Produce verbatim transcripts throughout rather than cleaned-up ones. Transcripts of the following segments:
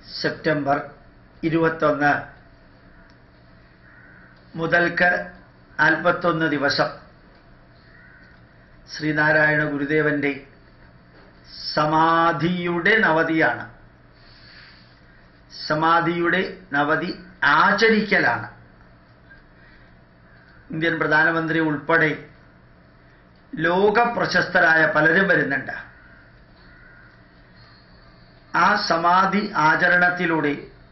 September ഇരുപത്തൊന്ന് മുതൽക്ക് നാൽപ്പത്തൊന്ന് ദിവസം ശ്രീനാരായണ ഗുരുദേവന്റെ സമാധിയുടെ നവതിയാണ്. സമാധിയുടെ നവതി ആചരിക്കലാണ്. ഇന്ത്യൻ പ്രധാനമന്ത്രി ഉൾപ്പെടെ ലോക പ്രശസ്തരായ പലരും വരുന്നുണ്ട്. ആ സമാധി ആചരണത്തിലൂടെ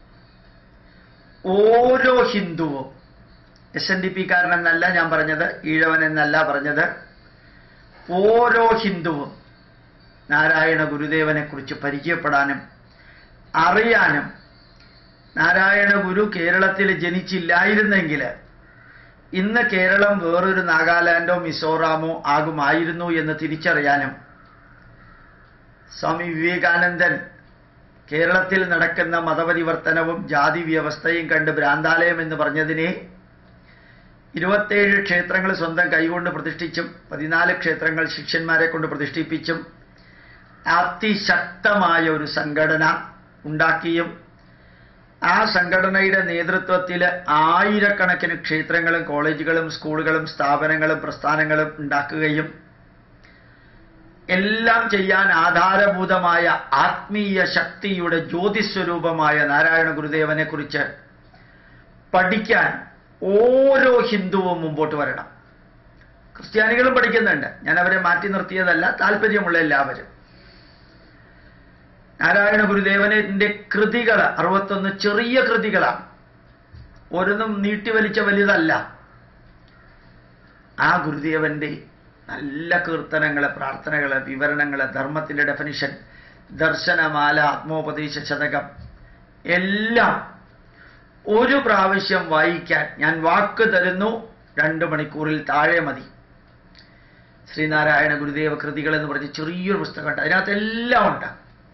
ഓരോ ഹിന്ദുവും, എസ് എൻ ഡി പി കാരനെന്നല്ല ഞാൻ പറഞ്ഞത്, ഈഴവൻ എന്നല്ല പറഞ്ഞത്, ഓരോ ഹിന്ദുവും നാരായണ ഗുരുദേവനെ കുറിച്ച് പരിചയപ്പെടാനും അറിയാനും, നാരായണ ഗുരു കേരളത്തിൽ ജനിച്ചില്ലായിരുന്നെങ്കിൽ ഇന്ന് കേരളം വേറൊരു നാഗാലാൻഡോ മിസോറാമോ ആകുമായിരുന്നു എന്ന് തിരിച്ചറിയാനും, സ്വാമി വിവേകാനന്ദൻ കേരളത്തിൽ നടക്കുന്ന മതപരിവർത്തനവും ജാതി വ്യവസ്ഥയും കണ്ട് ഭ്രാന്താലയം എന്ന് പറഞ്ഞതിനെ ഇരുപത്തേഴ് ക്ഷേത്രങ്ങൾ സ്വന്തം കൈകൊണ്ട് പ്രതിഷ്ഠിച്ചും പതിനാല് ക്ഷേത്രങ്ങൾ ശിഷ്യന്മാരെ കൊണ്ട് പ്രതിഷ്ഠിപ്പിച്ചും അതിശക്തമായ ഒരു സംഘടന ഉണ്ടാക്കിയും ആ സംഘടനയുടെ നേതൃത്വത്തിൽ ആയിരക്കണക്കിന് ക്ഷേത്രങ്ങളും കോളേജുകളും സ്കൂളുകളും സ്ഥാപനങ്ങളും പ്രസ്ഥാനങ്ങളും ഉണ്ടാക്കുകയും എല്ലാം ചെയ്യാൻ ആധാരഭൂതമായ ആത്മീയ ശക്തിയുടെ ജ്യോതിസ്വരൂപമായ നാരായണ ഗുരുദേവനെ കുറിച്ച് പഠിക്കാൻ ഓരോ ഹിന്ദുവും മുമ്പോട്ട് വരണം. ക്രിസ്ത്യാനികളും പഠിക്കുന്നുണ്ട്, ഞാൻ അവരെ മാറ്റി നിർത്തിയതല്ല, താല്പര്യമുള്ള എല്ലാവരും. നാരായണ ഗുരുദേവന്റെ കൃതികൾ അറുപത്തൊന്ന് ചെറിയ കൃതികളാണ്, ഓരോന്നും നീട്ടിവലിച്ച വലുതല്ല. ആ ഗുരുദേവന്റെ നല്ല കീർത്തനങ്ങള്, പ്രാർത്ഥനകള്, വിവരണങ്ങള്, ധർമ്മത്തിന്റെ ഡെഫിനിഷൻ, ദർശനമാല, ആത്മോപദേശ ശതകം എല്ലാം ഒരു പ്രാവശ്യം വായിക്കാൻ ഞാൻ വാക്ക് തരുന്നു. രണ്ട് മണിക്കൂറിൽ താഴെ മതി. ശ്രീനാരായണ ഗുരുദേവ കൃതികൾ എന്ന് പറഞ്ഞ് ചെറിയൊരു പുസ്തകമുണ്ട്, അതിനകത്ത് എല്ലാം ഉണ്ട്.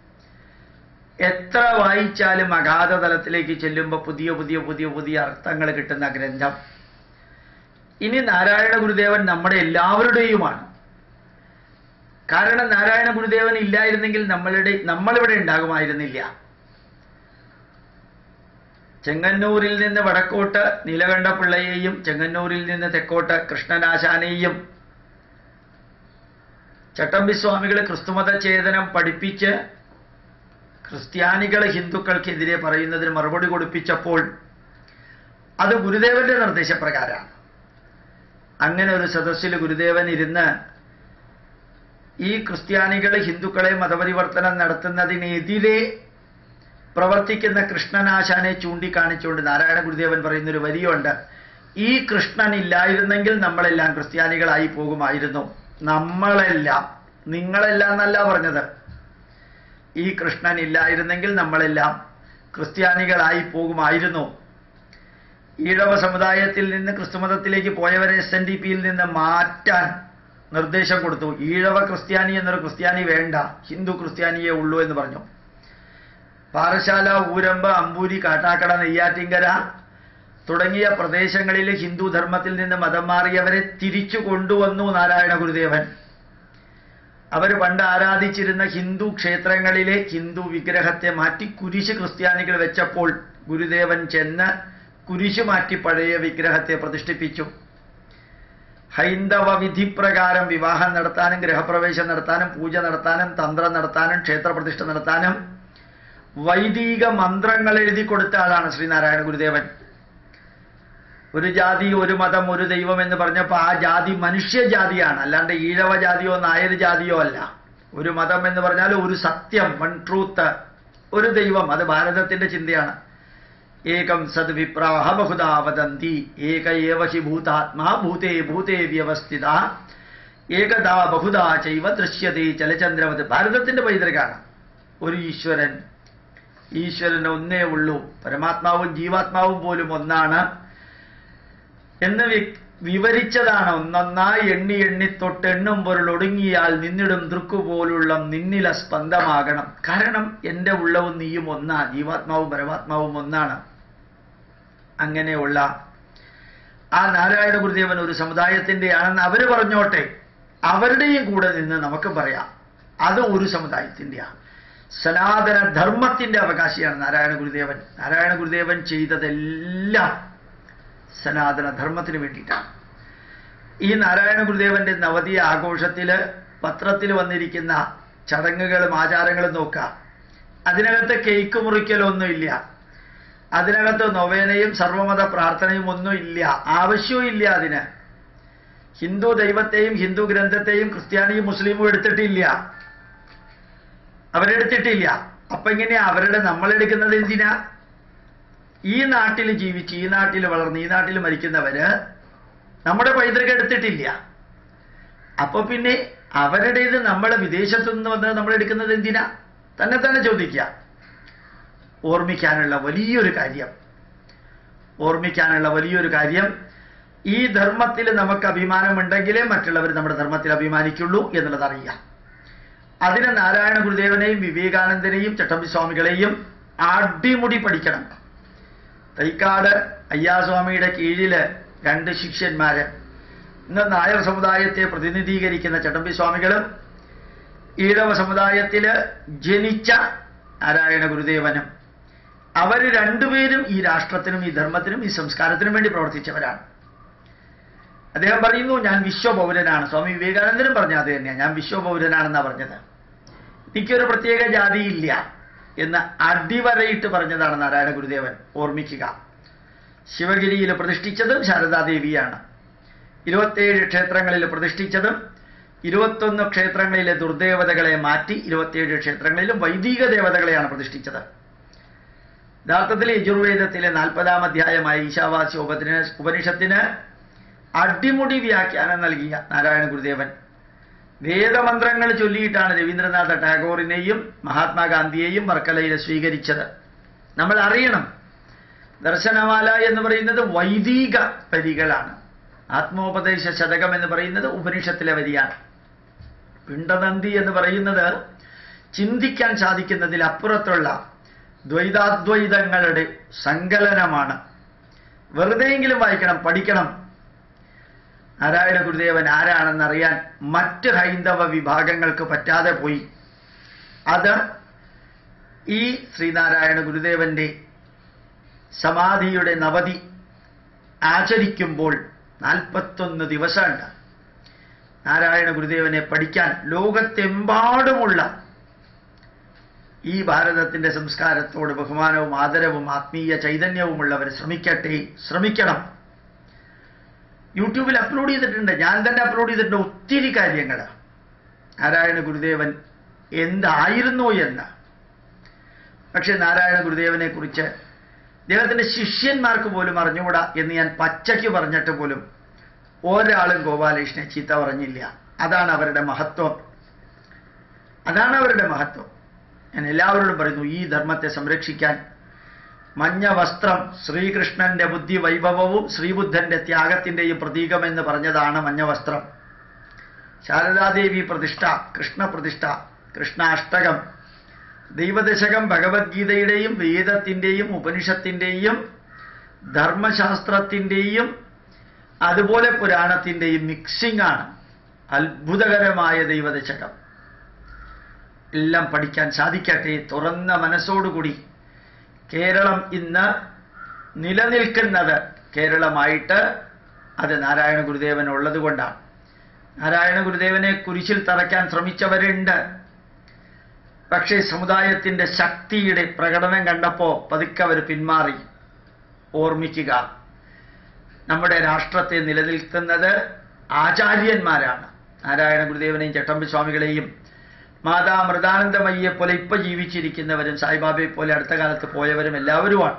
എത്ര വായിച്ചാലും അഗാധ തലത്തിലേക്ക് ചെല്ലുമ്പോൾ പുതിയ പുതിയ പുതിയ പുതിയ അർത്ഥങ്ങൾ കിട്ടുന്ന ഗ്രന്ഥം. ഇനി നാരായണ ഗുരുദേവൻ നമ്മുടെ എല്ലാവരുടെയുമാണ്. കാരണം നാരായണ ഗുരുദേവൻ ഇല്ലായിരുന്നെങ്കിൽ നമ്മളുടെ നമ്മളിവിടെ ഉണ്ടാകുമായിരുന്നില്ല. ചെങ്ങന്നൂരിൽ നിന്ന് വടക്കോട്ട് നീലകണ്ഠപിള്ളയെയും ചെങ്ങന്നൂരിൽ നിന്ന് തെക്കോട്ട് കൃഷ്ണനാശാനെയും ചട്ടമ്പിസ്വാമികൾ ക്രിസ്തുമത ചേതനം പഠിപ്പിച്ച് ക്രിസ്ത്യാനികൾ ഹിന്ദുക്കൾക്കെതിരെ പറയുന്നതിന് മറുപടി കൊടുപ്പിച്ചപ്പോൾ അത് ഗുരുദേവന്റെ നിർദ്ദേശപ്രകാരമാണ്. അങ്ങനെ ഒരു സദസ്സിൽ ഗുരുദേവൻ ഇരുന്ന് ഈ ക്രിസ്ത്യാനികൾ ഹിന്ദുക്കളെ മതപരിവർത്തനം നടത്തുന്നതിനെതിരെ പ്രവർത്തിക്കുന്ന കൃഷ്ണനാശാനെ ചൂണ്ടിക്കാണിച്ചുകൊണ്ട് നാരായണ ഗുരുദേവൻ പറയുന്നൊരു വരിയുണ്ട്: ഈ കൃഷ്ണൻ ഇല്ലായിരുന്നെങ്കിൽ നമ്മളെല്ലാം ക്രിസ്ത്യാനികളായി പോകുമായിരുന്നു. നമ്മളെല്ലാം, നിങ്ങളെല്ലാം എന്നല്ല പറഞ്ഞത്. ഈ കൃഷ്ണൻ ഇല്ലായിരുന്നെങ്കിൽ നമ്മളെല്ലാം ക്രിസ്ത്യാനികളായി പോകുമായിരുന്നു. ഈഴവ സമുദായത്തിൽ നിന്ന് ക്രിസ്തുമതത്തിലേക്ക് പോയവരെ എസ് എൻ ഡി പിയിൽ നിന്ന് മാറ്റാൻ നിർദ്ദേശം കൊടുത്തു. ഈഴവ ക്രിസ്ത്യാനി എന്നൊരു ക്രിസ്ത്യാനി വേണ്ട, ഹിന്ദു ക്രിസ്ത്യാനിയേ ഉള്ളൂ എന്ന് പറഞ്ഞു. പാറശാല, ഊരമ്പ്, അമ്പൂരി, കാട്ടാക്കട, നെയ്യാറ്റിങ്കര തുടങ്ങിയ പ്രദേശങ്ങളിൽ ഹിന്ദു ധർമ്മത്തിൽ നിന്ന് മതം മാറിയവരെ തിരിച്ചു കൊണ്ടുവന്നു നാരായണ ഗുരുദേവൻ. അവർ പണ്ട് ആരാധിച്ചിരുന്ന ഹിന്ദു ക്ഷേത്രങ്ങളിലെ ഹിന്ദു വിഗ്രഹത്തെ മാറ്റി കുരിശ് ക്രിസ്ത്യാനികൾ വെച്ചപ്പോൾ ഗുരുദേവൻ ചെന്ന് കുരിശ് മാറ്റി പഴയ വിഗ്രഹത്തെ പ്രതിഷ്ഠിപ്പിച്ചു. ഹൈന്ദവ വിധിപ്രകാരം വിവാഹം നടത്താനും ഗൃഹപ്രവേശം നടത്താനും പൂജ നടത്താനും തന്ത്രം നടത്താനും ക്ഷേത്രപ്രതിഷ്ഠ നടത്താനും വൈദിക മന്ത്രങ്ങൾ എഴുതി കൊടുത്ത ആളാണ് ശ്രീനാരായണ ഗുരുദേവൻ. ഒരു ജാതി, ഒരു മതം, ഒരു ദൈവം എന്ന് പറഞ്ഞപ്പോൾ ആ ജാതി മനുഷ്യജാതിയാണ്, അല്ലാണ്ട് ഈഴവ ജാതിയോ നായർ ജാതിയോ അല്ല. ഒരു മതം എന്ന് പറഞ്ഞാൽ ഒരു സത്യം, വൺ ട്രൂത്ത്, ഒരു ദൈവം, അത് ഭാരതത്തിന്റെ ചിന്തയാണ്. ഏകം സദ് വിപ്രാഹ ബഹുധാ വദന്തി ഏക ഏവ ഹി ഭൂതാത്മാ ഭൂതേ ഭൂതേ വ്യവസ്ഥിത ഏകദാ ബഹുധാ ചൈവ ദൃശ്യതേ ചലചന്ദ്രവത്. ഭാരതത്തിന്റെ പൈതൃകമാണ്. ഒരു ഈശ്വരൻ, ഈശ്വരൻ ഒന്നേ ഉള്ളൂ, പരമാത്മാവും ജീവാത്മാവും പോലും ഒന്നാണ് എന്ന് വിവരിച്ചതാണ്. ഒന്നൊന്നായി എണ്ണി എണ്ണി തൊട്ടെണ്ണും പൊരുൾ ഒടുങ്ങിയാൽ നിന്നിടും ദൃക്കുപോലുള്ള നിന്നില സ്പന്ദമാകണം. കാരണം എൻ്റെ ഉള്ളവും നീയും ഒന്നാ, ജീവാത്മാവും പരമാത്മാവും ഒന്നാണ്. അങ്ങനെയുള്ള ആ നാരായണ ഗുരുദേവൻ ഒരു സമുദായത്തിൻ്റെ ആണെന്ന് അവർ പറഞ്ഞോട്ടെ, അവരുടെയും കൂടെ നിന്ന് നമുക്ക് പറയാം അത് ഒരു സമുദായത്തിൻ്റെയാണ്. സനാതന ധർമ്മത്തിന്റെ അവകാശിയാണ് നാരായണ ഗുരുദേവൻ. നാരായണ ഗുരുദേവൻ ചെയ്തതെല്ലാം സനാതന ധർമ്മത്തിന് വേണ്ടിയിട്ടാണ്. ഈ നാരായണ ഗുരുദേവന്റെ നവതി ആഘോഷത്തില് പത്രത്തിൽ വന്നിരിക്കുന്ന ചടങ്ങുകളും ആചാരങ്ങളും നോക്കുക. അതിനകത്ത് കേക്ക് മുറിക്കലൊന്നുമില്ല, അതിനകത്ത് നൊവേനയും സർവമത പ്രാർത്ഥനയും ഒന്നും ഇല്ല, ആവശ്യവും ഇല്ല. അതിന് ഹിന്ദു ദൈവത്തെയും ഹിന്ദു ഗ്രന്ഥത്തെയും ക്രിസ്ത്യാനിയും മുസ്ലിമും എടുത്തിട്ടില്ല, അവരെടുത്തിട്ടില്ല. അപ്പൊ ഇങ്ങനെയാ അവരുടെ നമ്മളെടുക്കുന്നത് എന്തിനാ? ഈ നാട്ടിൽ ജീവിച്ച് ഈ നാട്ടിൽ വളർന്ന് ഈ നാട്ടിൽ മരിക്കുന്നവര് നമ്മുടെ പൈതൃകം എടുത്തിട്ടില്ല. അപ്പൊ പിന്നെ അവരുടേത് നമ്മൾ വിദേശത്തു നിന്ന് വന്നത് നമ്മൾ എടുക്കുന്നത് എന്തിനാ? തന്നെ തന്നെ ചോദിക്കുക. ഓർമ്മിക്കാനുള്ള വലിയൊരു കാര്യം ഓർമ്മിക്കാനുള്ള വലിയൊരു കാര്യം ഈ ധർമ്മത്തിൽ നമുക്ക് അഭിമാനമുണ്ടെങ്കിലേ മറ്റുള്ളവർ നമ്മുടെ ധർമ്മത്തിൽ അഭിമാനിക്കുള്ളൂ എന്നുള്ളത് അറിയാം. അതിന് നാരായണ ഗുരുദേവനെയും വിവേകാനന്ദനെയും ചട്ടമ്പിസ്വാമികളെയും അടിമുടി പഠിക്കണം. തൈക്കാട് അയ്യാസ്വാമിയുടെ കീഴില് രണ്ട് ശിഷ്യന്മാര്, ഇന്ന് നായർ സമുദായത്തെ പ്രതിനിധീകരിക്കുന്ന ചട്ടമ്പിസ്വാമികളും ഈഴവ സമുദായത്തില് ജനിച്ച നാരായണ ഗുരുദേവനും, അവര് രണ്ടുപേരും ഈ രാഷ്ട്രത്തിനും ഈ ധർമ്മത്തിനും ഈ സംസ്കാരത്തിനും വേണ്ടി പ്രവർത്തിച്ചവരാണ്. അദ്ദേഹം പറയുന്നു, ഞാൻ വിശ്വപൗരനാണ്. സ്വാമി വിവേകാനന്ദനും പറഞ്ഞ അത് തന്നെയാണ്, ഞാൻ വിശ്വപൗരനാണെന്നാണ് പറഞ്ഞത്. എനിക്കൊരു പ്രത്യേക ജാതിയില്ല എന്ന് അടിവരയിട്ട് പറഞ്ഞതാണ് നാരായണ ഗുരുദേവൻ. ഓർമ്മിക്കുക, ശിവഗിരിയിൽ പ്രതിഷ്ഠിച്ചതും ശാരദാദേവിയാണ്. ഇരുപത്തിയേഴ് ക്ഷേത്രങ്ങളിൽ പ്രതിഷ്ഠിച്ചതും ഇരുപത്തൊന്ന് ക്ഷേത്രങ്ങളിലെ ദുർദേവതകളെ മാറ്റി ഇരുപത്തിയേഴ് ക്ഷേത്രങ്ങളിലും വൈദിക ദേവതകളെയാണ് പ്രതിഷ്ഠിച്ചത്. യഥാർത്ഥത്തിൽ യജുർവേദത്തിലെ നാൽപ്പതാം അധ്യായമായ ഈശാവാസ്യ ഉപനിഷത്തിന് അടിമുടി വ്യാഖ്യാനം നൽകിയ നാരായണ ഗുരുദേവൻ വേദമന്ത്രങ്ങൾ ചൊല്ലിയിട്ടാണ് രവീന്ദ്രനാഥ ടാഗോറിനെയും മഹാത്മാഗാന്ധിയെയും വർക്കലയിൽ സ്വീകരിച്ചത്. നമ്മൾ അറിയണം, ദർശനമാല എന്ന് പറയുന്നത് വൈദിക വരികളാണ്. ആത്മോപദേശ ശതകം എന്ന് പറയുന്നത് ഉപനിഷത്തിലെ വരിയാണ്. പിണ്ടനന്ദി എന്ന് പറയുന്നത് ചിന്തിക്കാൻ സാധിക്കുന്നതിലപ്പുറത്തുള്ള ദ്വൈതാദ്വൈതങ്ങളുടെ സങ്കലനമാണ്. വെറുതെയെങ്കിലും വായിക്കണം, പഠിക്കണം. നാരായണ ഗുരുദേവൻ ആരാണെന്നറിയാൻ മറ്റ് ഹൈന്ദവ വിഭാഗങ്ങൾക്ക് പറ്റാതെ പോയി. അത് ഈ ശ്രീനാരായണ ഗുരുദേവന്റെ സമാധിയുടെ നവതി ആചരിക്കുമ്പോൾ നാൽപ്പത്തൊന്ന് ദിവസമുണ്ട് നാരായണ ഗുരുദേവനെ പഠിക്കാൻ. ലോകത്തെമ്പാടുമുള്ള ഈ ഭാരതത്തിന്റെ സംസ്കാരത്തോട് ബഹുമാനവും ആദരവും ആത്മീയ ചൈതന്യവുമുള്ളവർ ശ്രമിക്കട്ടെ, ശ്രമിക്കണം. യൂട്യൂബിൽ അപ്ലോഡ് ചെയ്തിട്ടുണ്ട്, ഞാൻ തന്നെ അപ്ലോഡ് ചെയ്തിട്ടുണ്ട് ഒത്തിരി കാര്യങ്ങൾ. നാരായണ ഗുരുദേവൻ എന്തായിരുന്നു എന്ന്. പക്ഷെ നാരായണ ഗുരുദേവനെ കുറിച്ച് അദ്ദേഹത്തിന്റെ ശിഷ്യന്മാർക്ക് പോലും അറിഞ്ഞുകൂടാ എന്ന് ഞാൻ പച്ചയ്ക്ക് പറഞ്ഞിട്ട് പോലും ഒരാളും ഗോപാലകൃഷ്ണനെ ചീത്ത പറഞ്ഞില്ല. അതാണ് അവരുടെ മഹത്വം, അതാണ് അവരുടെ മഹത്വം. ഞാൻ എല്ലാവരോടും പറയുന്നു, ഈ ധർമ്മത്തെ സംരക്ഷിക്കാൻ മഞ്ഞ വസ്ത്രം ശ്രീകൃഷ്ണന്റെ ബുദ്ധി വൈഭവവും ശ്രീബുദ്ധന്റെ ത്യാഗത്തിന്റെയും പ്രതീകമെന്ന് പറഞ്ഞതാണ് മഞ്ഞ വസ്ത്രം. ശാരദാദേവി പ്രതിഷ്ഠ, കൃഷ്ണ പ്രതിഷ്ഠ, കൃഷ്ണാഷ്ടകം, ദൈവദശകം ഭഗവത്ഗീതയുടെയും വേദത്തിന്റെയും ഉപനിഷത്തിന്റെയും ധർമ്മശാസ്ത്രത്തിന്റെയും അതുപോലെ പുരാണത്തിന്റെയും മിക്സിംഗ് ആണ്. അത്ഭുതകരമായ ദൈവദശകം എല്ലാം പഠിക്കാൻ സാധിക്കട്ടെ. തുറന്ന മനസ്സോടുകൂടി കേരളം ഇന്ന് നിലനിൽക്കുന്നത് കേരളമായിട്ട് അത് നാരായണ ഗുരുദേവൻ ഉള്ളത് കൊണ്ടാണ്. നാരായണ ഗുരുദേവനെ കുരിശിൽ തറയ്ക്കാൻ ശ്രമിച്ചവരുണ്ട്. പക്ഷേ സമുദായത്തിന്റെ ശക്തിയുടെ പ്രകടനം കണ്ടപ്പോൾ പതുക്കെ അവർ പിന്മാറി. ഓർമ്മിക്കുക, നമ്മുടെ രാഷ്ട്രത്തെ നിലനിൽക്കുന്നത് ആചാര്യന്മാരാണ്. നാരായണ ഗുരുദേവനെയും ചട്ടമ്പിസ്വാമികളെയും മാതാ മൃദാനന്ദമയ്യെ പോലെ ഇപ്പൊ ജീവിച്ചിരിക്കുന്നവരും സായിബാബയെ പോലെ അടുത്ത കാലത്ത് പോയവരും എല്ലാവരുമാണ്.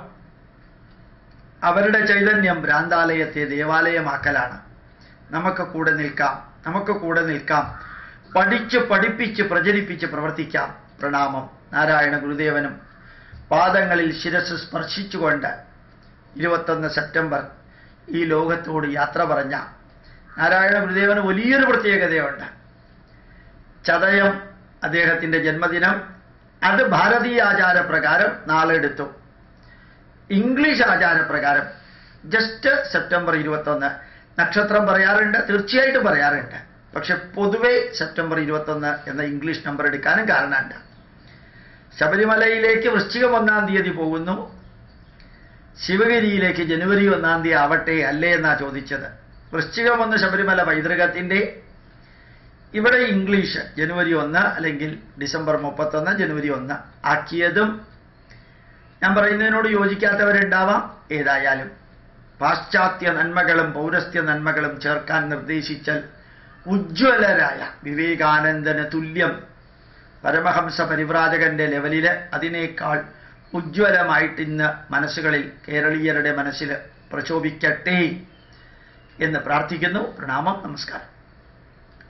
അവരുടെ ചൈതന്യം ഭ്രാന്താലയത്തെ ദേവാലയമാക്കലാണ്. നമുക്ക് കൂടെ നിൽക്കാം, നമുക്ക് കൂടെ നിൽക്കാം. പഠിച്ച് പഠിപ്പിച്ച് പ്രചരിപ്പിച്ച് പ്രവർത്തിക്കാം. പ്രണാമം. നാരായണ ഗുരുദേവനും പാദങ്ങളിൽ ശിരസ് സ്പർശിച്ചുകൊണ്ട് ഇരുപത്തൊന്ന് സെപ്റ്റംബർ ഈ ലോകത്തോട് യാത്ര പറഞ്ഞ നാരായണ ഗുരുദേവന് വലിയൊരു പ്രത്യേകതയുണ്ട്. ചതയം അദ്ദേഹത്തിന്റെ ജന്മദിനം. അത് ഭാരതീയ ആചാരപ്രകാരം നാളെടുത്തു. ഇംഗ്ലീഷ് ആചാരപ്രകാരം ജസ്റ്റ് സെപ്റ്റംബർ ഇരുപത്തൊന്ന്. നക്ഷത്രം പറയാറുണ്ട്, തീർച്ചയായിട്ടും പറയാറുണ്ട്. പക്ഷെ പൊതുവെ സെപ്റ്റംബർ ഇരുപത്തൊന്ന് എന്ന ഇംഗ്ലീഷ് നമ്പർ എടുക്കാനും കാരണമുണ്ട്. ശബരിമലയിലേക്ക് വൃശ്ചികം ഒന്നാം തീയതി പോകുന്നു, ശിവഗിരിയിലേക്ക് ജനുവരി ഒന്നാം തീയതി ആവട്ടെ അല്ലേ എന്നാ ചോദിച്ചത്. വൃശ്ചികം ഒന്ന് ശബരിമല പൈതൃകത്തിൻ്റെ, ഇവിടെ ഇംഗ്ലീഷ് ജനുവരി ഒന്ന് അല്ലെങ്കിൽ ഡിസംബർ മുപ്പത്തൊന്ന് ജനുവരി ഒന്ന് ആക്കിയതും ഞാൻ പറയുന്നതിനോട് യോജിക്കാത്തവരുണ്ടാവാം. ഏതായാലും പാശ്ചാത്യ നന്മകളും പൗരസ്ത്യ നന്മകളും ചേർക്കാൻ നിർദ്ദേശിച്ചാൽ ഉജ്ജ്വലരായ വിവേകാനന്ദന് തുല്യം പരമഹംസ പരിവ്രാജകന്റെ ലെവലിൽ അതിനേക്കാൾ ഉജ്ജ്വലമായിട്ട് ഇന്ന് മനസ്സുകളിൽ കേരളീയരുടെ മനസ്സിൽ പ്രചോദിക്കട്ടെ എന്ന് പ്രാർത്ഥിക്കുന്നു. പ്രണാമം, നമസ്കാരം.